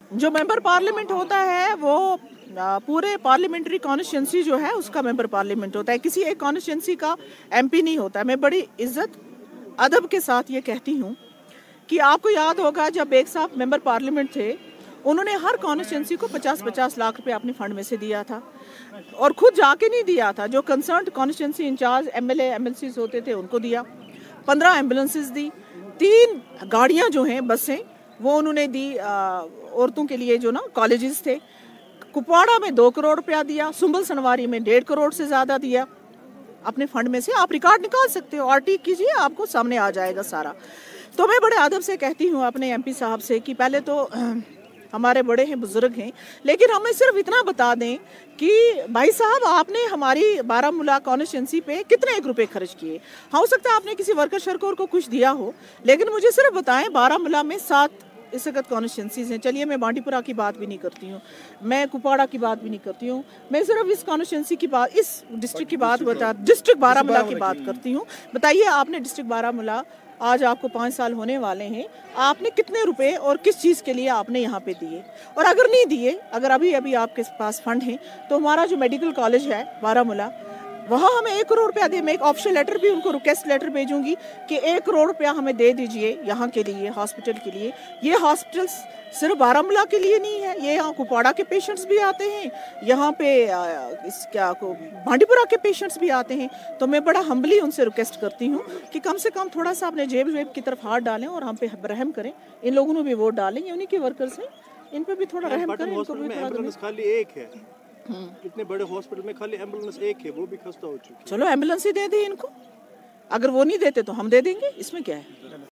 जो member parliament होता है वो पूरे पार्लियामेंट्री कॉन्स्टिट्यूंसी जो है उसका मेंबर पार्लियामेंट होता है, किसी एक कॉन्स्टिट्यूंसी का एमपी नहीं होता है। मैं बड़ी इज्जत अदब के साथ ये कहती हूँ कि आपको याद होगा जब एक साहब मेंबर पार्लियामेंट थे, उन्होंने हर कॉन्स्टिट्यूंसी को 50-50 लाख रुपए अपने फंड में से दिया था और खुद जाके नहीं दिया था, जो concern constituency in charge MLA MLC होते थे उनको दिया। 15 एम्बुलेंसेज दी, 3 गाड़ियाँ जो हैं बसें वो उन्होंने दी औरतों के लिए जो ना कॉलेजेस थे। कुपवाड़ा में 2 करोड़ रुपया दिया, सुंबल सनवारी में 1.5 करोड़ से ज़्यादा दिया अपने फंड में से। आप रिकॉर्ड निकाल सकते हो, आरटी कीजिए, आपको सामने आ जाएगा सारा। तो मैं बड़े अदब से कहती हूँ अपने एमपी साहब से कि पहले तो हमारे बड़े हैं, बुजुर्ग हैं, लेकिन हमें सिर्फ इतना बता दें कि भाई साहब आपने हमारी बारामूला कॉन्स्टिट्यूंसी पे कितने एक रुपए खर्च किए। हाँ, हो सकता है आपने किसी वर्कर शर्कर को कुछ दिया हो, लेकिन मुझे सिर्फ बताएं बारामूला में 7 इस वक्त कॉन्स्टिट्यूंसीज हैं। चलिए मैं बांडीपुरा की बात भी नहीं करती हूँ, मैं कुपवाड़ा की बात भी नहीं करती हूँ, मैं सिर्फ इस कॉन्स्टिट्यूंसी की बात, इस डिस्ट्रिक्ट की बात बता, डिस्ट्रिक्ट बारामूला की बात करती हूँ। बताइए आपने डिस्ट्रिक्ट बारामूला, आज आपको 5 साल होने वाले हैं, आपने कितने रुपए और किस चीज़ के लिए आपने यहाँ पे दिए? और अगर नहीं दिए, अगर अभी अभी आपके पास फंड हैं, तो हमारा जो मेडिकल कॉलेज है बारामूला, वहाँ हमें 1 करोड़ रुपया दे। मैं एक ऑप्शनल लेटर भी उनको रिक्वेस्ट लेटर भेजूंगी कि 1 करोड़ रुपया हमें दे दीजिए यहाँ के लिए, हॉस्पिटल के लिए। ये हॉस्पिटल सिर्फ बारामूला के लिए नहीं है, ये यहाँ कुपवाड़ा के पेशेंट्स भी आते हैं, यहाँ पे बांडीपुरा के पेशेंट्स भी आते हैं। तो मैं बड़ा हम्बली उनसे रिक्वेस्ट करती हूँ कि कम से कम थोड़ा सा अपने जेब वेब की तरफ हाथ डालें और हम पे रहम करें। इन लोगों ने भी वोट डालेंगे, उन्हीं के वर्कर्स हैं, इन पे भी थोड़ा रहम करें। इनको भी थोड़ा खाली एक है, इतने बड़े हॉस्पिटल में खाली एम्बुलेंस एक है, वो भी खस्ता हो चुकी है। चलो एम्बुलेंस ही दे दी इनको, अगर वो नहीं देते तो हम दे देंगे, इसमें क्या है।